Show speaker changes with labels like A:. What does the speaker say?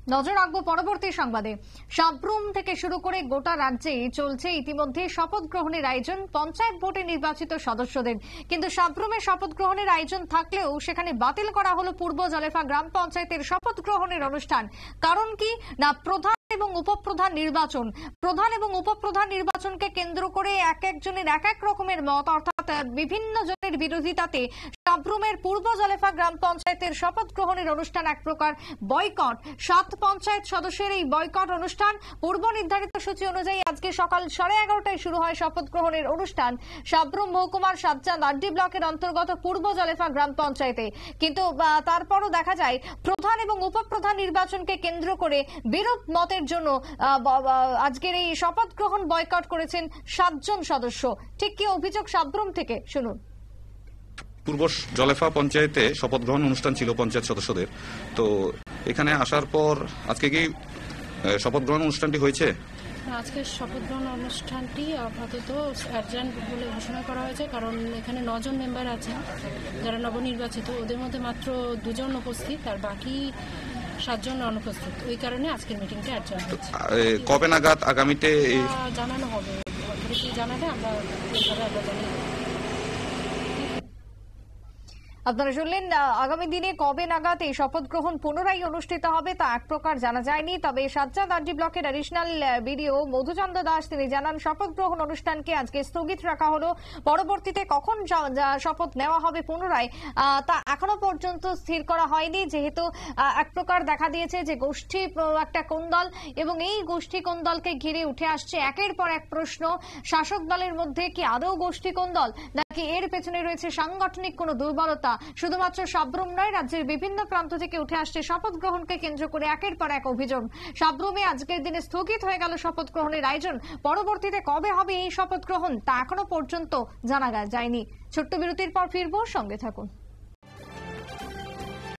A: নজর রাখবো পরবর্তী সংবাদে। সাব্রুম থেকে শুরু করে গোটা রাজ্যে চলছে ইতিমধ্যে শপথ গ্রহণের আয়োজন পঞ্চায়েত ভোটে নির্বাচিত সদস্যদের। কিন্তু সাব্রুমে শপথ গ্রহণের আয়োজন থাকলেও সেখানে বাতিল করা হলো পূর্ব জলেফা গ্রাম পঞ্চায়েতের শপথ গ্রহণের অনুষ্ঠান। কারণ কি না, প্রধান এবং উপপ্রধান নির্বাচন। প্রধান এবং উপপ্রধান নির্বাচনকে কেন্দ্র করে এক একজনের এক এক রকমের মত, অর্থাৎ বিভিন্ন জনের বিরোধিতাতে সাব্রুমের পূর্ব জলেফা গ্রাম পঞ্চায়েতের শপথ গ্রহণের অনুষ্ঠান এক প্রকার বয়কট। 7 পঞ্চায়েত সদস্যের এই বয়কট অনুষ্ঠান পূর্ব নির্ধারিত সূচি অনুযায়ী আজকে সকাল 11:30টায় শুরু হয় শপথ গ্রহণের অনুষ্ঠান সাব্রুম মহকুমার সাতচাঁদ আড্ডি ব্লকের অন্তর্গত পূর্ব জলেফা গ্রাম পঞ্চায়েতে। কিন্তু তারপরও দেখা যায় প্রধান এবং উপপ্রধান নির্বাচনকে কেন্দ্র করে বিরূপ মতের জন্য আজকের এই শপথ গ্রহণ বয়কট করেছেন 7 জন সদস্য। ঠিক কি অভিযোগ সাব্রুম থেকে শুনুন।
B: পূর্ব জলেফা পঞ্চায়েতে শপথ গ্রহণ অনুষ্ঠান ছিল পঞ্চায়েত সদস্যদের। তো এখানে আসার পর আজকে কি শপথ গ্রহণ অনুষ্ঠানটি হয়েছে?
C: আজকে শপথ গ্রহণ অনুষ্ঠানটি আপাতত অ্যাডজার্ন বলে ঘোষণা করা হয়েছে, কারণ এখানে 9 জন মেম্বার আছেন যারা নবনির্বাচিত, ওদের মধ্যে মাত্র 2 জন উপস্থিত আর বাকি 7 জন অনুপস্থিত। ওই কারণে আজকের মিটিংটা অ্যাডজার্ন হয়েছে।
B: কবে নাগাদ আগামীতে
C: জানানো হবে, অথরিটি জানালে আমরা জানিয়ে।
A: আপনারা শুনলেন, আগামী দিনে কবে নাগাদ এই শপথ গ্রহণ পুনরায় অনুষ্ঠিত হবে তা এক প্রকার জানা যায়নি। তবে সাতচাঁদ আড্ডি ব্লকের অ্যাডিশনাল বিডিও মধুচন্দ্র দাস তিনি জানান শপথ গ্রহণ অনুষ্ঠানকে আজকে স্থগিত রাখা হলো। পরবর্তীতে কখন শপথ নেওয়া হবে পুনরায় তা এখনো পর্যন্ত স্থির করা হয়নি, যেহেতু এক প্রকার দেখা দিয়েছে যে গোষ্ঠী একটা কোন্দল এবং এই গোষ্ঠী কোন্দলকে ঘিরে উঠে আসছে একের পর এক প্রশ্ন। শাসক দলের মধ্যে কি আদৌ গোষ্ঠী কোন্দল নাকি এর পেছনে রয়েছে সাংগঠনিক কোনো দুর্বলতা? শুধুমাত্র সাব্রুম নয়, রাজ্যের বিভিন্ন প্রান্ত থেকে উঠে আসছে শপথ গ্রহণকে কেন্দ্র করে একের পর এক অভিযোগ। সাব্রুমে আজকের দিনে স্থগিত হয়ে গেল শপথ গ্রহণের আয়োজন। পরবর্তীতে কবে হবে এই শপথ গ্রহণ তা এখনো পর্যন্ত জানা যায়নি। ছোট্ট বিরতির পর ফিরবো, সঙ্গে থাকুন।